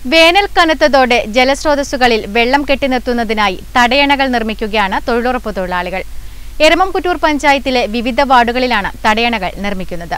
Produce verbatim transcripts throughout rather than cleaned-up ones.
വേനൽ കനത്തതോടെ ജലസ്രോതസ്സുകളിൽ വെള്ളം കെട്ടിനിർത്തുന്നതിനായി തടയണകൾ നിർമ്മിക്കുകയാണ് തൊഴിലുറപ്പ് തൊഴിലാളികൾ. എരമംകുറ്റൂർ പഞ്ചായത്തിലെ വിവിധ വാർഡുകളിലാണ് തടയണകൾ നിർമ്മിക്കുന്നത്.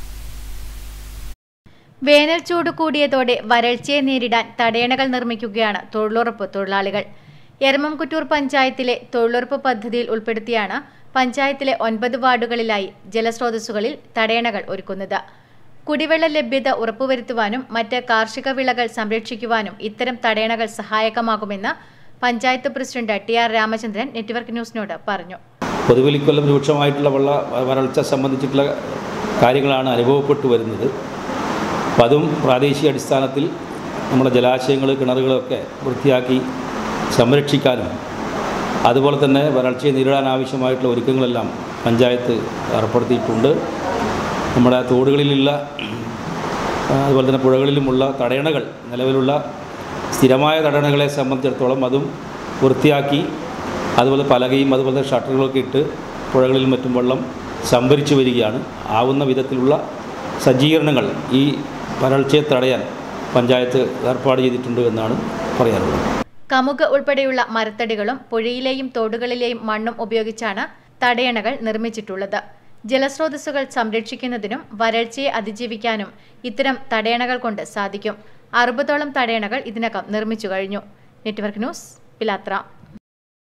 വേനൽ ചൂട് കൂടിയതോടെ വരൾച്ചയെ നേരിടാൻ തടയണകൾ നിർമ്മിക്കുകയാണ് തൊഴിലുറപ്പ് തൊഴിലാളികൾ. എരമംകുറ്റൂർ പഞ്ചായത്തിലെ തൊഴിലുറപ്പ് പദ്ധതിയിൽ ഉൾപ്പെടുത്തിയാണ് പഞ്ചായത്തിലെ ഒൻപത് വാർഡുകളിലായി ജലസ്രോതസ്സുകളിൽ തടയണകൾ ഒരുക്കുന്നത്. കുടിവെള്ള ലഭ്യത ഉറപ്പുവരുത്തുവാനും മറ്റ് കാർഷിക വിളകൾ സംരക്ഷിക്കുവാനും ഇത്തരം തടയണകൾ സഹായകമാകുമെന്ന് panchayat president T R Ramachandran network ന്യൂസിനോട് പറഞ്ഞു. പൊതുവിൽ ഇക്കൊല്ലം രൂക്ഷമായിട്ടുള്ള വെള്ള വരൾച്ച സംബന്ധിച്ചിട്ടുള്ള കാര്യങ്ങളാണ് അനുഭവപ്പെട്ടു വരുന്നത്. അപ്പം അതും പ്രാദേശിക അടിസ്ഥാനത്തിൽ നമ്മുടെ ജലാശയങ്ങൾ, കിണറുകളൊക്കെ വൃത്തിയാക്കി സംരക്ഷിക്കാനും അതുപോലെ തന്നെ വരൾച്ചയെ നേരിടാൻ ആവശ്യമായിട്ടുള്ള ഒരുക്കങ്ങളെല്ലാം പഞ്ചായത്ത് ഏർപ്പെടുത്തിയിട്ടുണ്ട്. നമ്മുടെ തോടുകളിലുള്ള അതുപോലെ തന്നെ പുഴകളിലുമുള്ള തടയണകൾ, നിലവിലുള്ള സ്ഥിരമായ തടയണകളെ സംബന്ധിച്ചിടത്തോളം അതും വൃത്തിയാക്കി അതുപോലെ പലകയും അതുപോലെ ഷട്ടറുകളൊക്കെ ഇട്ട് പുഴകളിലും മറ്റും വെള്ളം സംഭരിച്ചു വരികയാണ്. ആവുന്ന വിധത്തിലുള്ള സജ്ജീകരണങ്ങൾ ഈ വരൾച്ചയെ തടയാൻ പഞ്ചായത്ത് ഏർപ്പാട് ചെയ്തിട്ടുണ്ട് എന്നാണ് പറയാനുള്ളത്. കമുക് ഉൾപ്പെടെയുള്ള മരത്തടികളും പുഴയിലെയും തോടുകളിലെയും മണ്ണും ഉപയോഗിച്ചാണ് തടയണകൾ നിർമ്മിച്ചിട്ടുള്ളത്. ജലസ്രോതസ്സുകൾ സംരക്ഷിക്കുന്നതിനും വരൾച്ചയെ അതിജീവിക്കാനും ഇത്തരം തടയണകൾ കൊണ്ട് സാധിക്കും. അറുപതോളം തടയണകൾ ഇതിനകം നിർമ്മിച്ചു കഴിഞ്ഞു. നെറ്റ്വർക്ക് ന്യൂസ്, പിലാത്ര.